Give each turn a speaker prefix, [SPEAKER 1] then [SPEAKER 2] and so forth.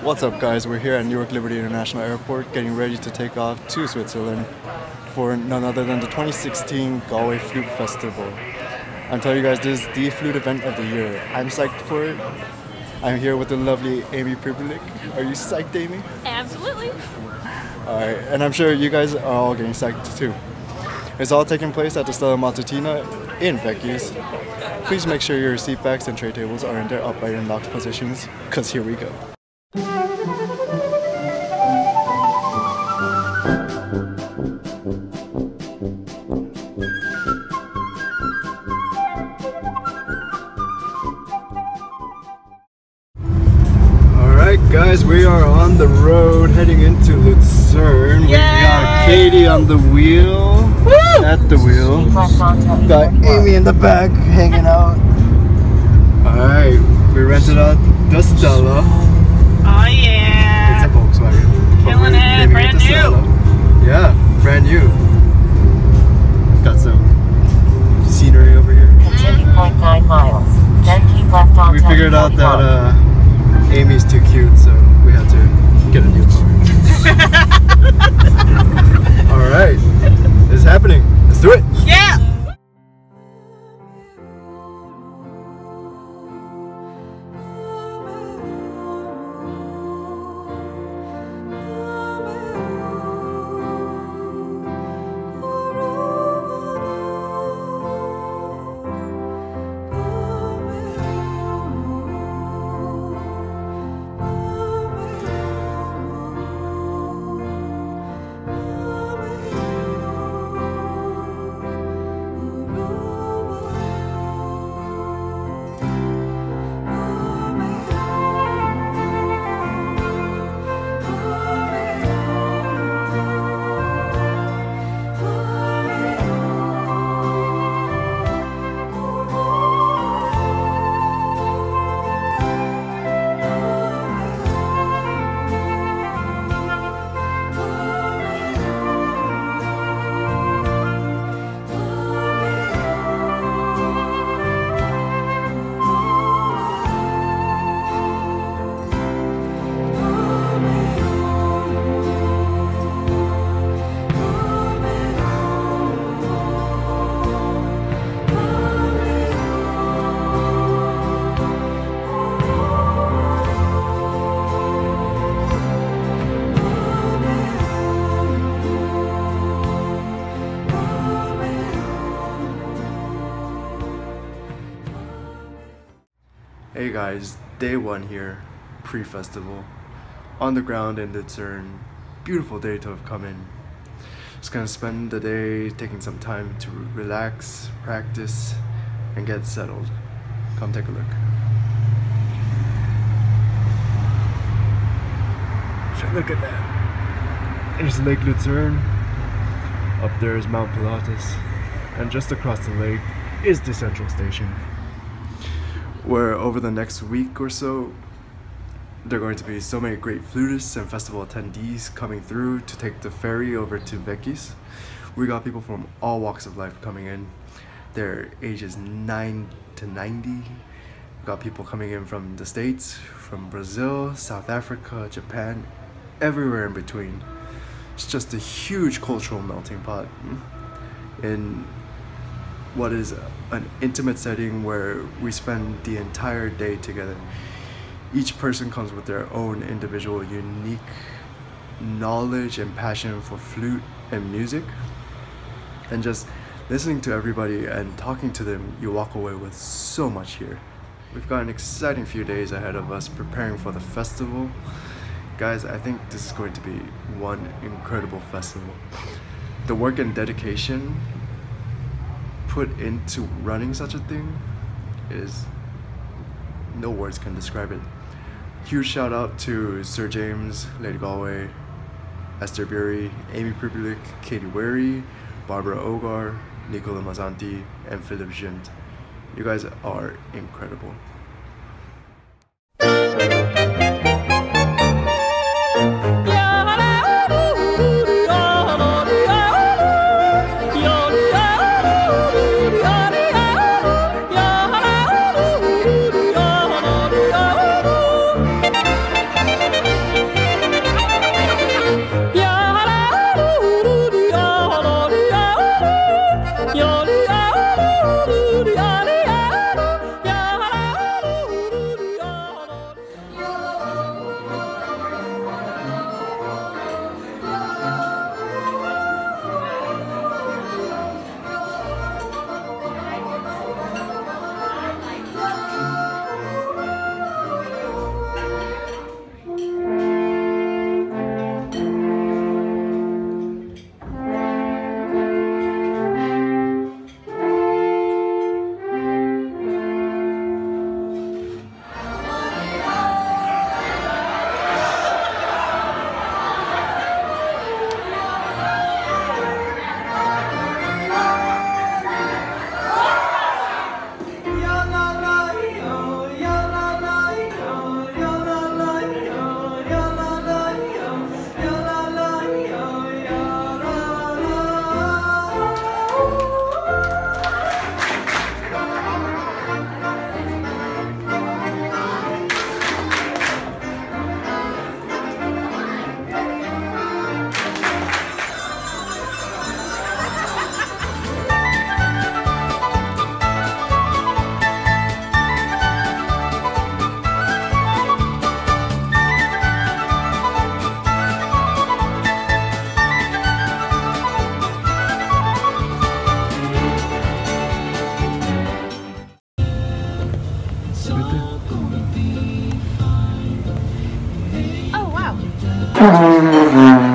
[SPEAKER 1] What's up, guys? We're here at Newark Liberty International Airport getting ready to take off to Switzerland for none other than the 2016 Galway Flute Festival. I'm telling you guys, this is the flute event of the year. I'm psyched for it. I'm here with the lovely Amy Priblick. Are you psyched, Amy?
[SPEAKER 2] Absolutely.
[SPEAKER 1] Alright, and I'm sure you guys are all getting psyched too. It's all taking place at the Stella Matutina in Weggis. Please make sure your seat backs and tray tables are in their upright and locked positions, because here we go. Alright guys, we are on the road heading into Lucerne. We got Katie on the wheel, at the wheel. Got Amy in the back hanging out. Alright, we rented out the Stella.
[SPEAKER 2] Oh yeah.
[SPEAKER 1] It's a Volkswagen.
[SPEAKER 2] Killing it, brand new.
[SPEAKER 1] Yeah, brand new. Got some scenery over here.
[SPEAKER 3] Continue 0.9 miles. Then keep left on.
[SPEAKER 1] We figured out that Amy's too cute, so we had to get a new car. Alright, it's happening. Let's do it.
[SPEAKER 2] Yeah.
[SPEAKER 1] Hey guys, day one here, pre-festival, on the ground in Lucerne. Beautiful day to have come in. Just gonna spend the day taking some time to relax, practice, and get settled. Come take a look. So look at that. There's Lake Lucerne. Up there is Mount Pilatus. And just across the lake is the central station, where over the next week or so, there are going to be so many great flutists and festival attendees coming through to take the ferry over to Weggis. We got people from all walks of life coming in. They're ages 9 to 90. We got people coming in from the States, from Brazil, South Africa, Japan, everywhere in between. It's just a huge cultural melting pot in what is an intimate setting where we spend the entire day together. Each person comes with their own individual, unique knowledge and passion for flute and music. And just listening to everybody and talking to them, you walk away with so much here. We've got an exciting few days ahead of us preparing for the festival. Guys, I think this is going to be one incredible festival. The work and dedication put into running such a thing is, no words can describe it. Huge shout out to Sir James, Lady Galway, Esther Bury, Amy Priblick, Katie Wary, Barbara Ogar, Nicola Mazzanti, and Philip Gint. You guys are incredible. Thank you.